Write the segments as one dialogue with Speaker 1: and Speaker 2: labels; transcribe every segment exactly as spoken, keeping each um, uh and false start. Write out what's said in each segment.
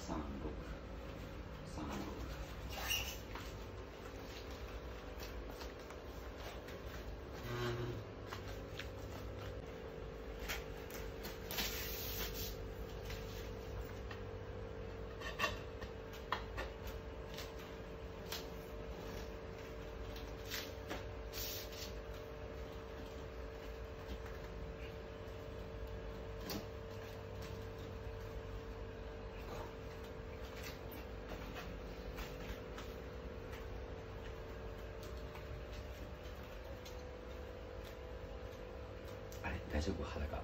Speaker 1: さんろくさんろく。あれ大丈夫裸。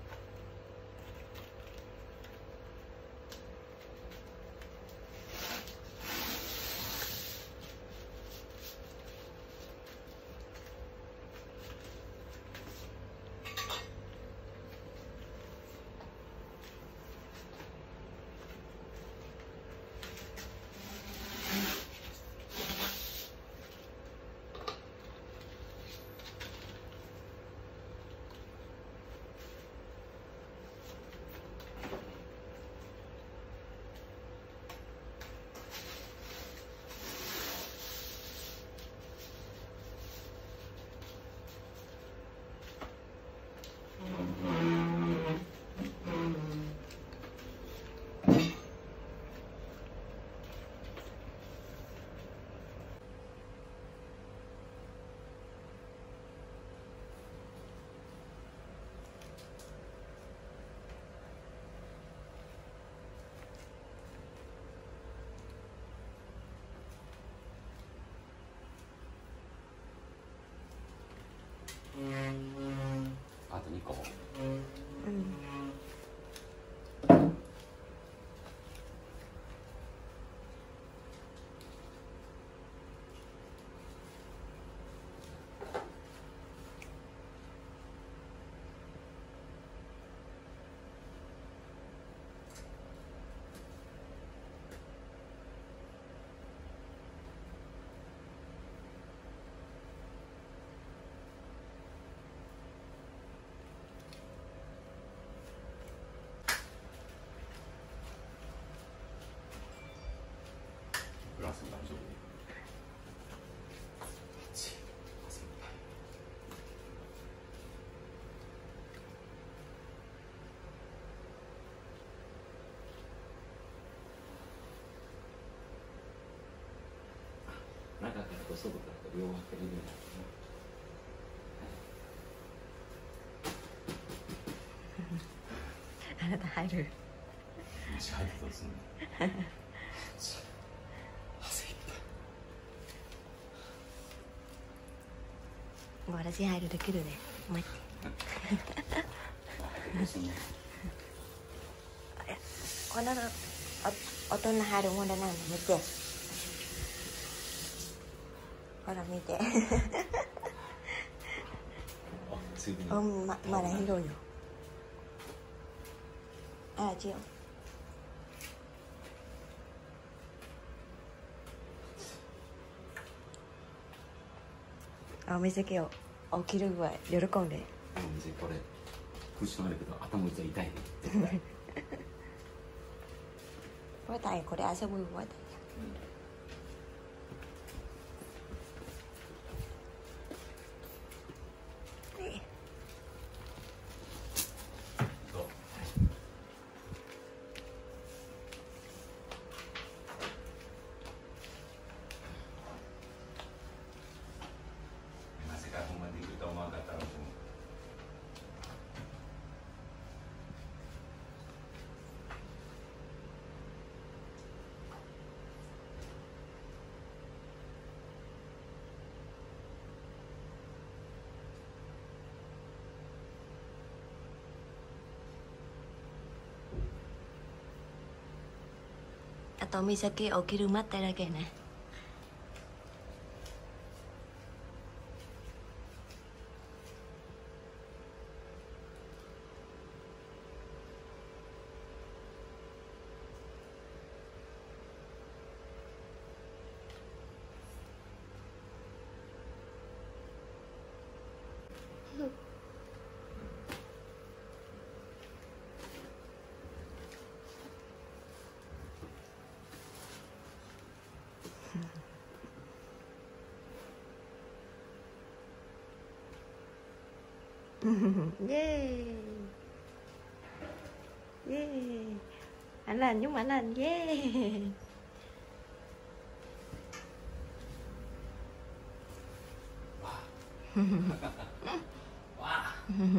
Speaker 1: あとにこ。うん。グラス大丈夫？中からと外からと両方開けれるようになってね。あなた入る？もし入ってどうすんの？
Speaker 2: もう私入るできるね。待って。この大人入るものなんだ、見て。ほら見て。うん、ままだ広いよ。あ、違う。あ、見せけよ。起きる具合喜んで。
Speaker 1: あの店これクッションあるけど頭打ちは痛いね。絶対。
Speaker 2: これ大変これ遊ぶ具合だよ。あと美咲起きる待ってだけね。 Yeah. Yeah. Anh lên giúp anh lên. Yeah.
Speaker 1: Wow.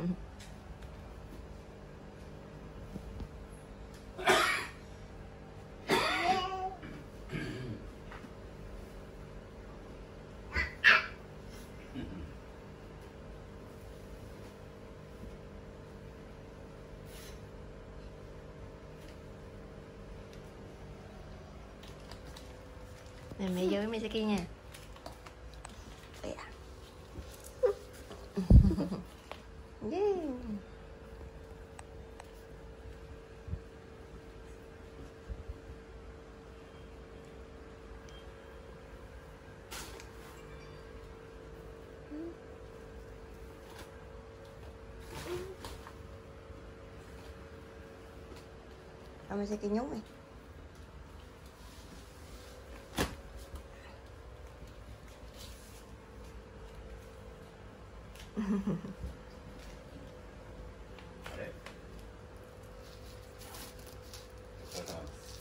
Speaker 2: Nè mẹ vô với mẹ sẽ kia nha. Đây à. Yeah. Mẹ sẽ kia nhúng mày.
Speaker 1: Đấy. Đó là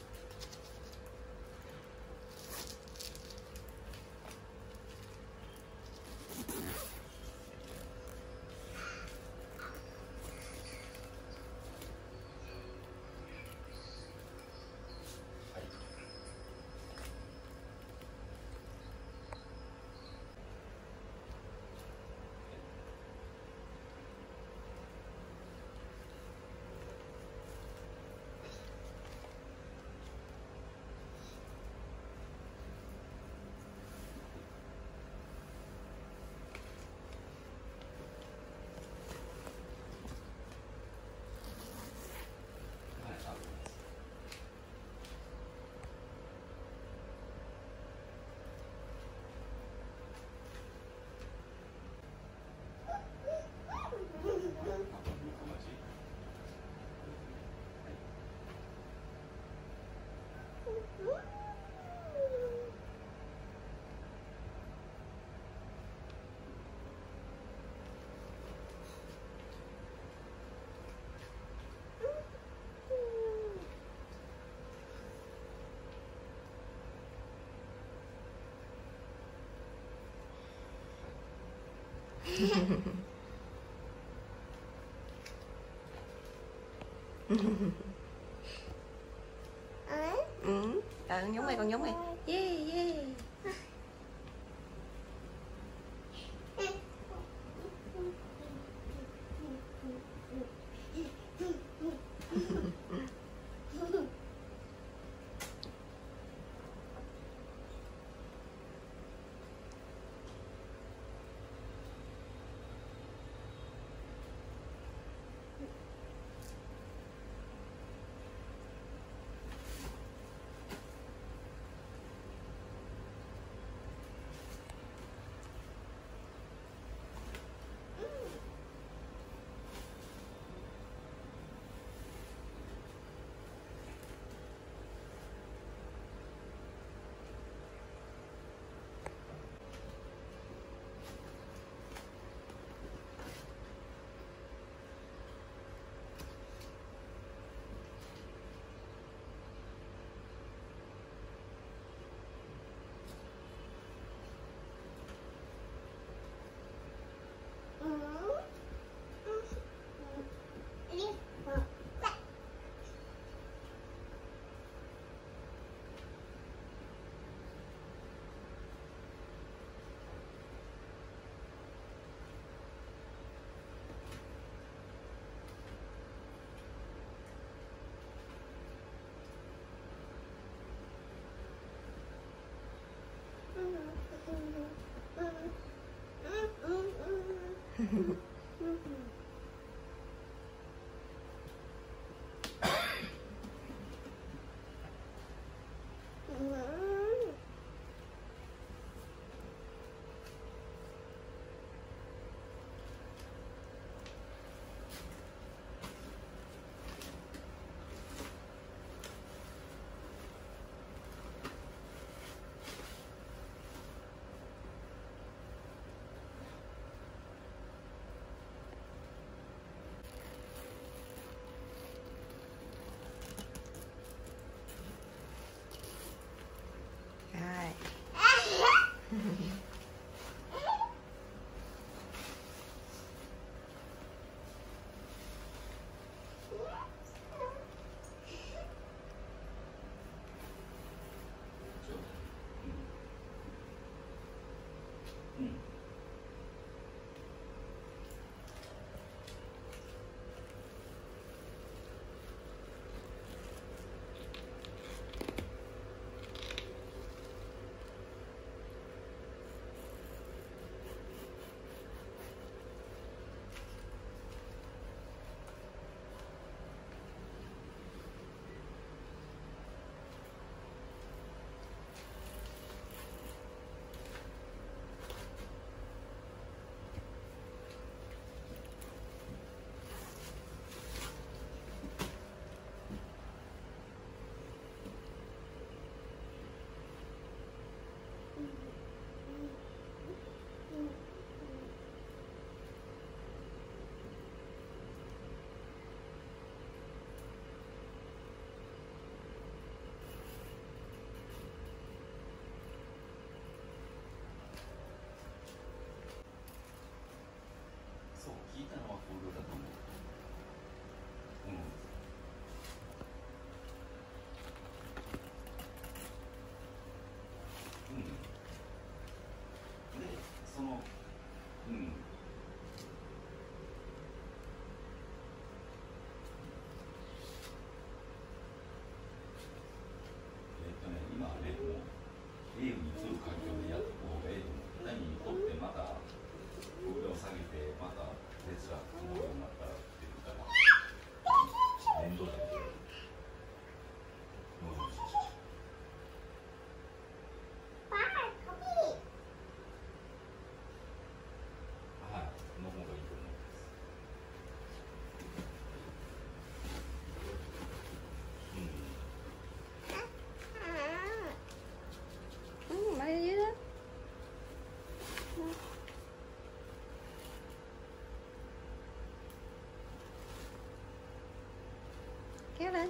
Speaker 2: Ừ. Ờ, nhúng mày, con nhúng mày. Yeah, yeah.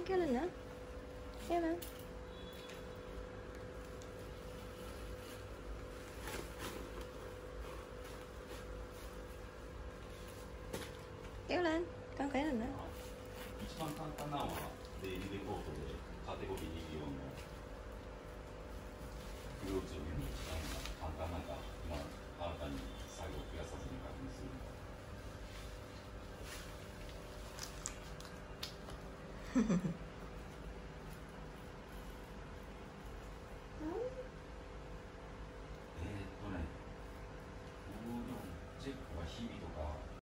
Speaker 2: kéo lên nữa. Kéo lên. Kéo lên, con kéo lên nữa.
Speaker 1: 一番簡単なのはデイリーレポートでカテゴリーにじゅうよんの不要値を見る簡単なんか、まあ、新たに作業を増やさずに確認するのが。